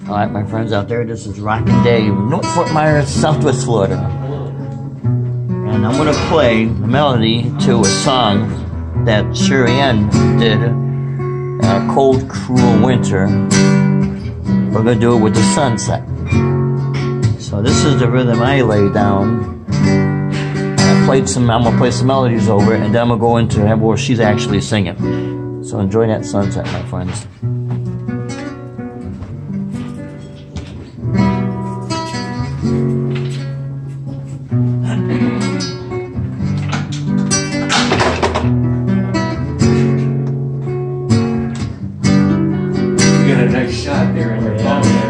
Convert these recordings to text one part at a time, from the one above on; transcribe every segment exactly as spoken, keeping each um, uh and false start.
Alright, my friends out there, this is Rockin' Dave, North Fort Myers, Southwest Florida. And I'm going to play the melody to a song that Sherrianne did, uh, Cold Cruel Winter. We're going to do it with the sunset. So this is the rhythm I lay down. I played some, I'm going to play some melodies over it, and then I'm going to go into where she's actually singing. So enjoy that sunset, my friends. A nice shot there in your phone there.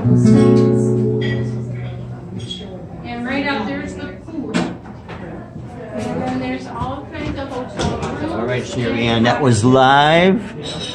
And right out there's the pool. And then there's all kinds of hotel rooms. All right, Sherry Ann, that was live